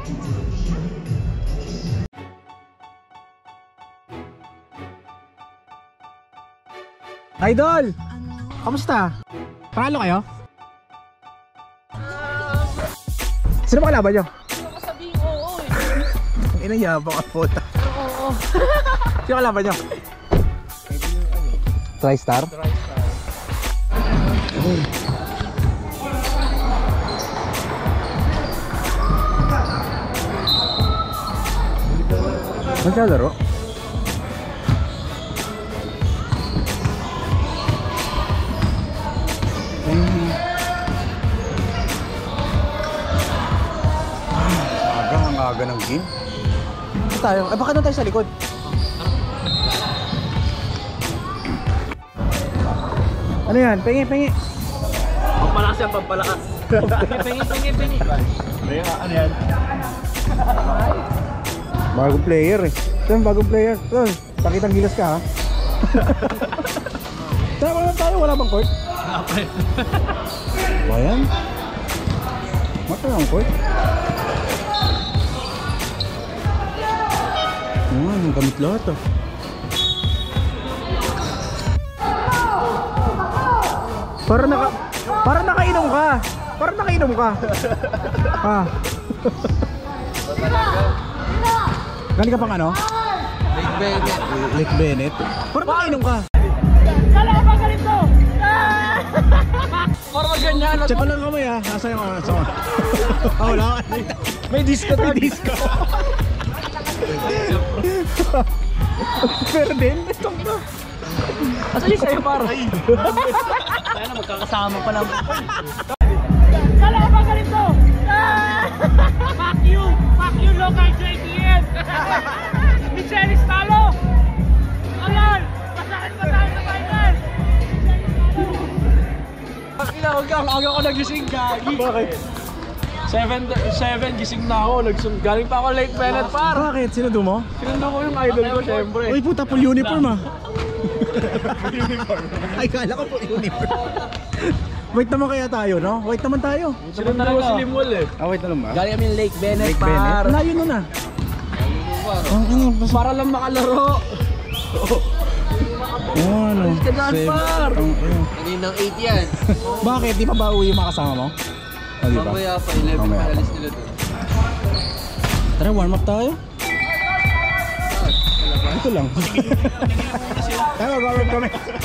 Idol! Kamusta? Panalo kayo? Sino ba kalaban nyo? Sino ka sabihin oo eh? Inayabang ka po. Oo. Sino kalaban nyo? TriStar? TriStar. Saan siya laro? Aga ng game. Tayo. Eh bakit doon tayo sa likod? Ano yan? Pengi, pengi. Pampalakas yan, pampalakas. Pengi. Ano yan? Bagong player eh. Ito yung bagong player. Ito, pakitang gilas ka ha. Tara naman tayo, wala bang court? Wala pa eh. Bayan? Mata lang court? Ang gamit lahat ah. Para nakainom ka. Para nakainom ka. Ah. Galing ka pang ano? Lake Bennett. Lake Bennett. Para nakainom ka. Kala ka ba ganito? Para ganyan. Check ko lang kamay ah. Nasa yung ano? Oh, wala ka. May disco. May disco. Pero din, itong na. Asali sa'yo para. Kaya na magkakasama pa lang. Kala ka ba ganito? Fuck you local JTN. Michelis talo. Ayan, masakit pa tayo sa final. Huwag kang aga ko nagising gagi. Bakit? 7 gising na ako, galing pa ako Lake Bennett par. Bakit? Sinundo mo? Sinundo ko yung idol ko syempre. Uy puta, full uniform ah. Uniform? Ay kala ko full uniform. Wait naman kaya tayo no? Wait naman tayo. Sinundo ko si Limwell eh. Ah wait na lang ba? Galing kami Lake Bennett Lake par. Bennett? Layo nun ah. Para lang makalaro. Oh ano? Kadaan par. Kaninang 8 yan. Bakit? Di pa ba uwi yung mga kasama mo? Oh, di ba? Mamaya pa, 11 Mamaya pa pa. alis nila doon. Tara, warm up tayo. Ito lang. Tayo, warm up kami.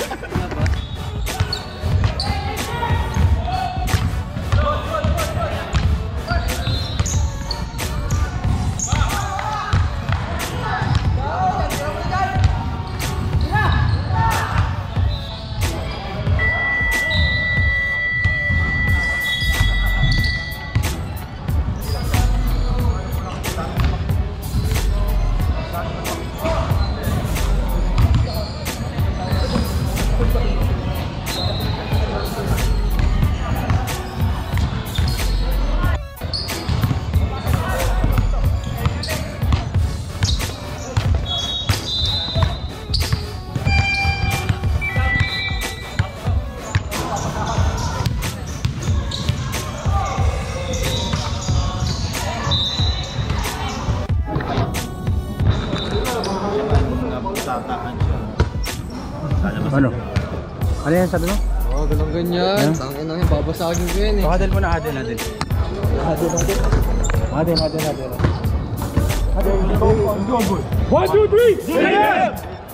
Ano? Ano yan sabi mo? Oo, ganun ganyan. Tangin na yan, babasagin ko yan eh. Hadel mo na, hadel. Hadel. One, two, three! Yeah!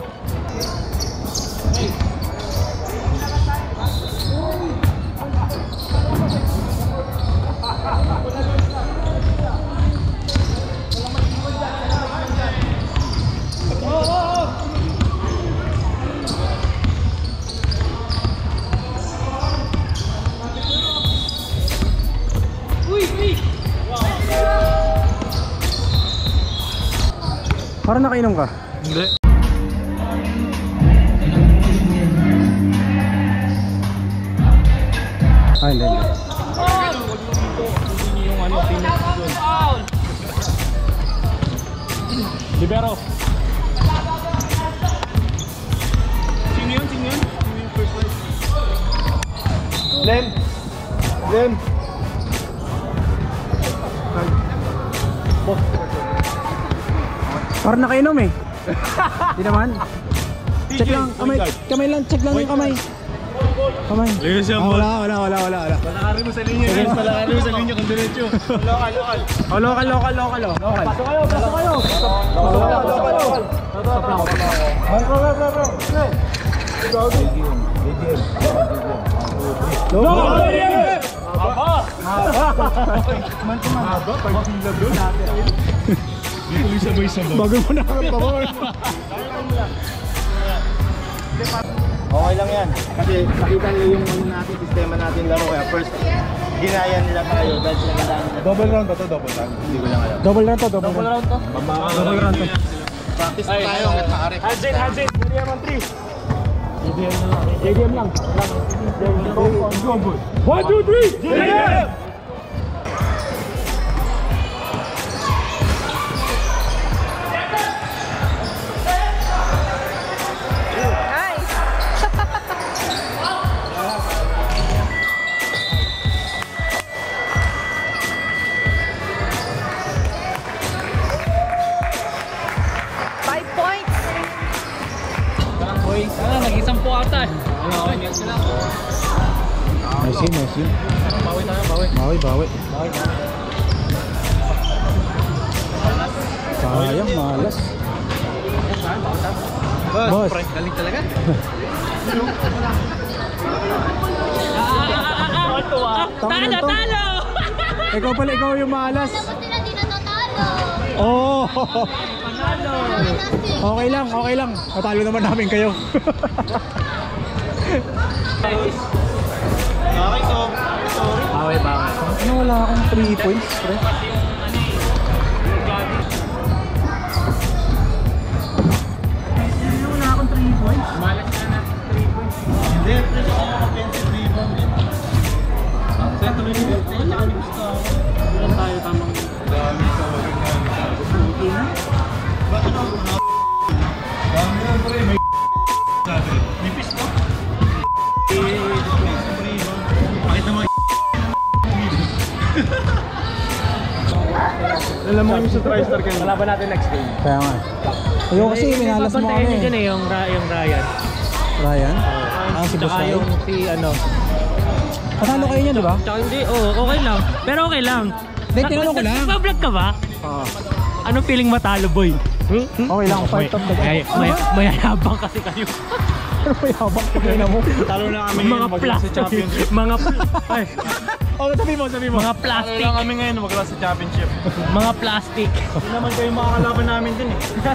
Parang nakainom ka? Hindi. Ay, hindi. Yung ano, Libero. Sino yun? Sino yung first line? Len. Parang nakainom eh. Di naman. Check lang, kamay lang, check lang yung kamay. Kamay. Wala. Palakarin mo sa linya guys, palakarin mo sa linya kung diretso. Local. Pasok kayo. Bago mo na kami pabor. Okay lang yan. Kasi nakita nyo yung natin, sistema natin laro. Kaya first, ginaya nila tayo dahil sila gandaan nila. Double round ba to? Double round? Hindi ko lang alam. Double round to. Double round to. Practice na tayo hanggat maaari. Hands in. JDM on 3. JDM lang. 1, 2, 3. JDM! Nag-isang po ata eh. Nice. Bawi. Sayang, malas. Boss. Galing talaga. Talo! Ikaw pala, ikaw yung malas. Dapat sila di natatalo. Oh! Okay lang. Natalo naman namin kayo. Baway. Ano, wala akong 3 points, pre? Wala akong 3 points. Malas na na 3 points. Hindi, pero ako offensive rebound din. Saan tuloy ni Bel? Gusto ako. Wala tayo tamang. Dami sa Okay na? Dami yan, pre. May sabi. Nipis ko. Pakita mo. Alam mo yung sa TriStar kayo. Kalaban natin next game. Kaya nga. Ayun kasi, minalas mo kami. Dyan eh, yung Ryan. Ryan? Si Boss Tsaka Ryan? yung si ano. Patalo kayo niya, di ba? Tsaka hindi, okay lang. Pero okay lang. Hindi, tinanong ko lang. Nagpa-vlog ka ba? Oo. Anong feeling matalo, boy? Okay lang, fight up the game. Mayayabang kasi kayo. Pero may habang kamay na mo. Talo na kami Mga plastic. Mga ay, Sabi mo. mga plastic. lang kami ngayon magla sa championship. Mga plastic. Hindi naman kayo makakalaban namin dun eh.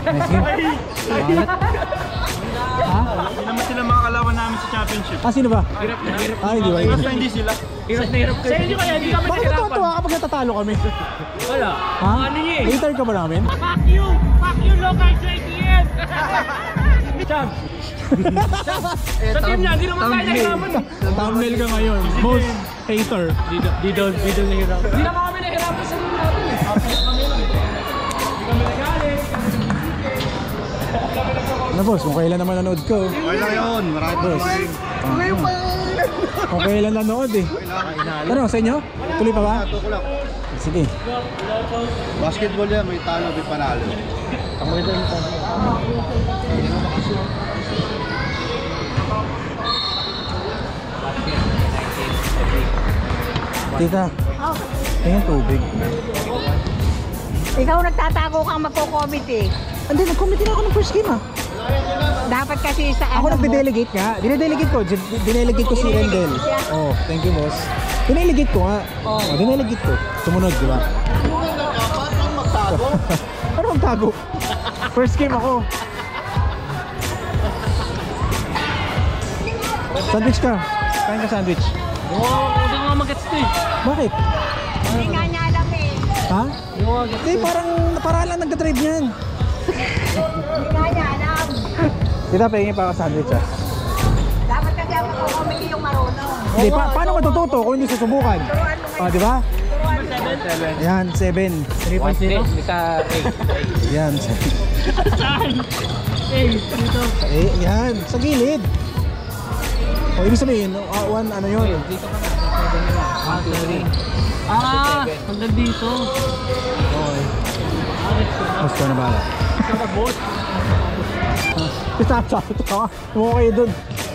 Hindi naman sila makakalaban namin sa championship. Sino ba? Hirap na hirap. Hindi ba? Basta hindi sila. Hirap na hirap. Sa inyo kaya hindi kami Bakit nahirapan. natutuwa kapag natatalo kami? Wala. Ha? Ano niya eh? Hater ka ba namin? Fuck you, local JDM. Cham. Sa team niya, hindi naman tayo nahirapan. Thumbnail ka ngayon. Most hater. Di daw nahirapan. Hindi naman kami nahirapan sa team natin eh. Hindi kami nagalit. Ano boss, kung kailan naman nanood ko. Okay lang yun. Marami Boss. Kung kailan nanood eh. Ano, sa inyo? Tuloy pa ba? Ito ko lang. Sige. Basketball yan, may talo, may panalo. Tita, tingin tubig. Ikaw nagtatago kang magko-comment eh. Hindi, nag-comment din ako ng first game ah. Dapat kasi sa Ako ano mo. nagde-delegate nga. Dinedelegate ko. Dinelegate ko si Rendel. Oh, thank you boss. Dinelegate ko nga. Oh, dinelegate ko. Sumunod, di ba? Ano magtago? First game ako. Sandwich ka. Kain ka sandwich. Huwag nga mag-gets to eh. Bakit? Hindi nga niya alam eh. Ha? Hindi, parang lang nagka-drive niyan. Hindi nga niya alam. Tita, pahingin pa ako sandwich ah. Dapat kasi ang magko-comment yung marunong. Hindi, paano matututo kung hindi susubukan? Turuan mo Ah, di ba? Turuan mo. Yan, 7. 3.0. Isa 8. Yan. Saan? Dito. Yan, sa gilid. O, ibig sabihin, one, ano yun? Dito ka na. 1, 2, 3. Hanggang dito. Okay. Tapos ka na bala. Sama boss. Sabi ka. Mo kayo dun.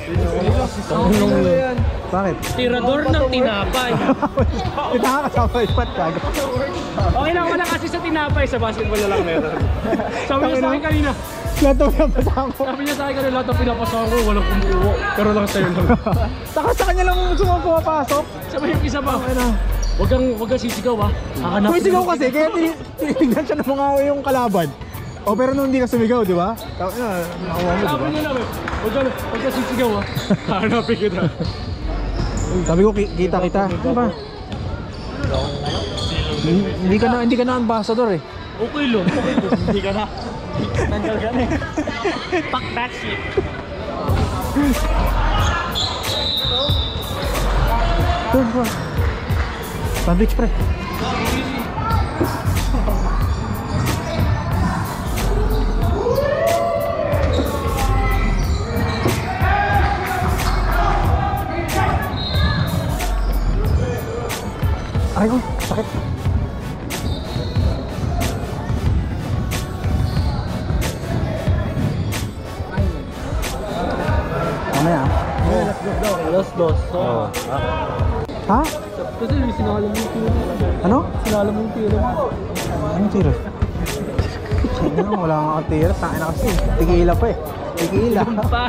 Bakit? Tirador ng tinapay. Kita ka kasama ispat ka. Okay lang wala kasi sa tinapay, sa basketball na lang meron. Sabi niya sa akin kanina. Lahat ng pinapasama ko. Sabi niya sa akin kanina, lahat ng pinapasama ko, walang kumukuha. Pero lang sa'yo lang. Saka sa kanya lang pumapasok. Sabi yung isa pa. Huwag kang sisigaw ha. Kung isigaw kasi, kaya tinignan siya ng mga yung kalaban. O pero nung hindi ka sumigaw, di ba? Nakakuha mo, Sabi di niya namin, huwag ka sisigaw ha. Hanapin kita. ba? Sabi ko, kita. Ano ba? Hindi ka na ambassador eh. Okay lang. Hindi ka na. Nandal ka na eh. Fuck that shit. Doon ba? Sandwich pre. Aray ko, sakit. Mamaya. Alas dos. Ha? Kasi sinalam mo yung tiro. Ano? Sinalam mo yung tiro. Anong tira? Wala nga akong tira. Takin na kasi. Tigila pa eh. Tigila.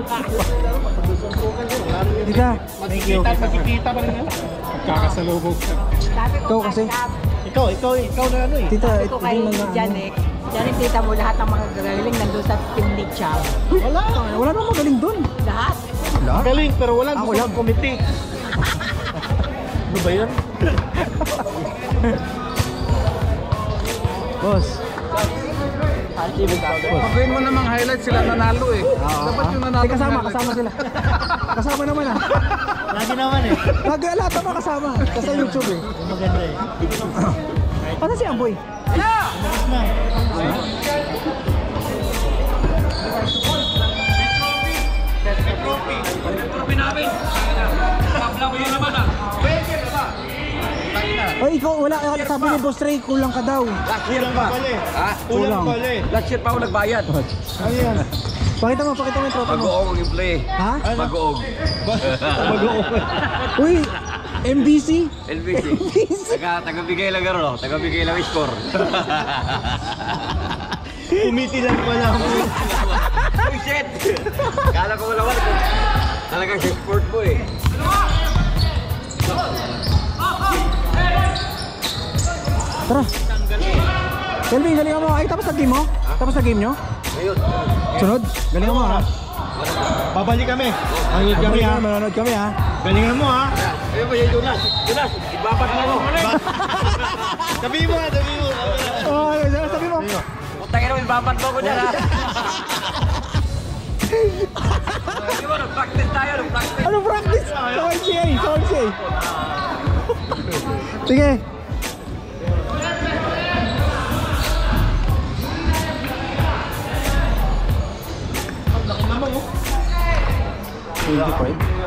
Tita. Makikita pa rin yan. Kakasalubog ka. Sabi ko, Ikaw kasi. Ikaw na ano eh. Tita, sabi ito ko kay yung Janek. Janek, tita mo lahat ng mga gagaling nandun sa team ni Cham. Wala namang magaling dun. Lahat. Wala? Galing, pero wala. Ako Gusto lang. kong kumiti. Ano ba yun? Boss. Pagawin mo namang highlight sila nanalo eh. Dapat yung nanalo. Kasama sila. Kasama naman ah. Lagi naman eh. Lagi lahat naman kasama. Kasi sa YouTube eh. Maganda eh. Ano si Amboy? Trophy namin. Tabla ko yun naman ah. Ay, ikaw wala. Sabi ni Boss Ray, kulang ka daw. Kulang pa pala eh. Ha? Kulang pala eh. Last year pa ako nagbayad. Ano yan? Pakita mo yung tropa mo. Mag-uong yung play. Ha? Mag-uong. Uy, MBC? LBC. Taga-bigay lang garo. Taga-bigay lang score. Kumiti lang pala ako. Oh shit! Kala ko wala ko. Talagang si sport mo eh. Tara. Kelvin, galingan mo. Ay, tapos na game mo? Tapos na game nyo? Ngayon. Sunod? Galingan mo ha. Babalik kami. Manood kami ha. Manonood kami ha. Galingan mo ha. Ayun ba yung Jonas? Jonas, ibabat mo ako. Sabihin mo ha, sabihin mo. Oh, sabi mo. Putangin mo, ibabat mo ako dyan ha. Hindi mo, nag-practice tayo, nag-practice. Ano practice? Sa YCA. Sige. Laki naman oh. 25.